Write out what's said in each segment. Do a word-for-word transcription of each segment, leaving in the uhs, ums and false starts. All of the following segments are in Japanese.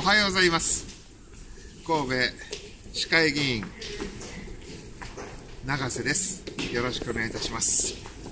はようございます。神戸市会議員永瀬です。よろしくお願いいたします。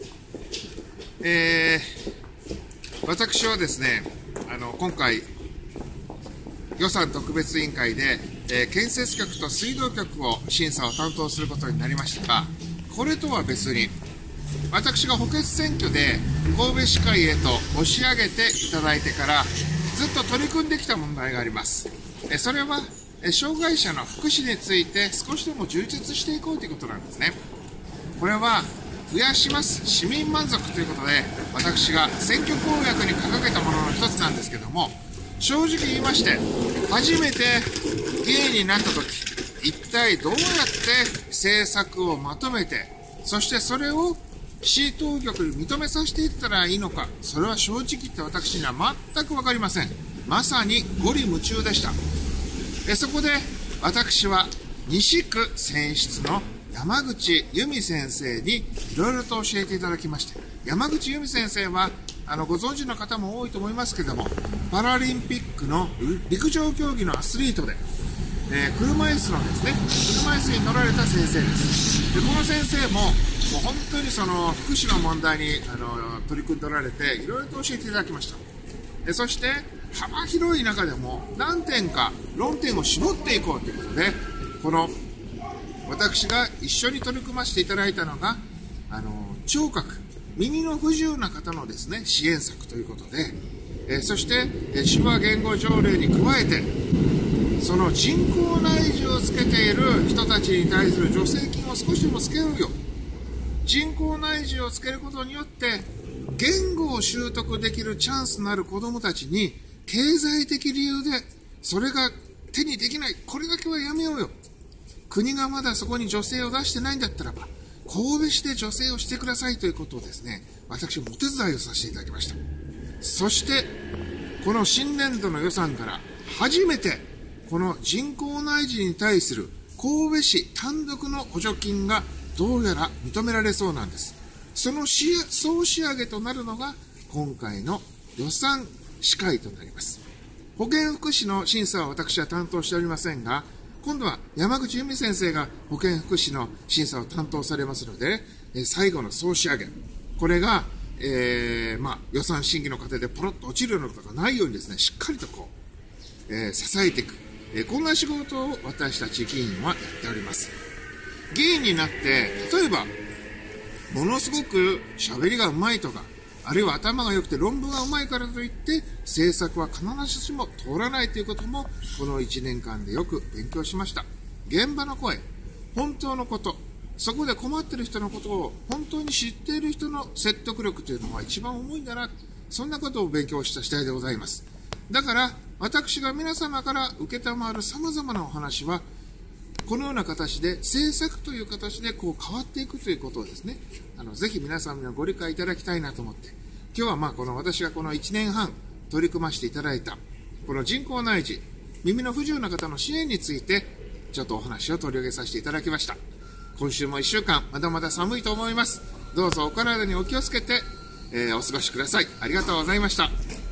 えー、私はですね、あの今回予算特別委員会で、えー、建設局と水道局を審査を担当することになりましたが、これとは別に私が補欠選挙で神戸市会へと押し上げていただいてからずっと取り組んできた問題があります。それは障害者の福祉について少しでも充実していこうということなんですね。これは増やします市民満足ということで、私が選挙公約に掲げたものの一つなんですけども、正直言いまして初めて議員になった時、一体どうやって政策をまとめて、そしてそれを市当局に認めさせていったらいいのか、それは正直言って私には全く分かりません。まさに五里夢中でした。えそこで私は西区選出の山口由美先生にいろいろと教えていただきまして、山口由美先生はあのご存知の方も多いと思いますけれども、パラリンピックの陸上競技のアスリートで、えー、車椅子のですね車椅子に乗られた先生です。でこの先生ももう本当にその福祉の問題にあの取り組んでおられて、いろいろと教えていただきました。でそして幅広い中でも何点か論点を絞っていこうということで、この私が一緒に取り組ませていただいたのがあの聴覚、耳の不自由な方のですね支援策ということで、えそして、え手話言語条例に加えて、その人工内耳をつけている人たちに対する助成金を少しでもつけようよ。人工内耳をつけることによって言語を習得できるチャンスのある子どもたちに経済的理由でそれが手にできない、これだけはやめようよ。国がまだそこに助成を出してないんだったらば神戸市で助成をしてくださいということをですね、私もお手伝いをさせていただきました。そしてこの新年度の予算から初めてこの人工内耳に対する神戸市単独の補助金がどうやら認められそうなんです。その総仕上げとなるのが今回の予算司会となります。保健福祉の審査は私は担当しておりませんが、今度は山口由美先生が保健福祉の審査を担当されますので、最後の総仕上げ、これが、えーまあ、予算審議の過程でポロッと落ちるようなことがないようにですね、しっかりとこう、えー、支えていく、えー、こんな仕事を私たち議員はやっております。議員になって、例えばものすごく喋りがうまいとか、あるいは頭が良くて論文がうまいからといって政策は必ずしも通らないということもこのいちねんかんでよく勉強しました。現場の声、本当のこと、そこで困っている人のことを本当に知っている人の説得力というのが一番重いんだな、そんなことを勉強した次第でございます。だから私が皆様から受けたまわるさまざまなお話はこのような形で政策という形でこう変わっていくということをですね、あのぜひ皆さんにはご理解いただきたいなと思って、今日はまあこの私がこのいちねんはん取り組ませていただいたこの人工内耳、耳の不自由な方の支援についてちょっとお話を取り上げさせていただきました。今週もいっしゅうかんまだまだ寒いと思います。どうぞお体にお気をつけて、えー、お過ごしください。ありがとうございました。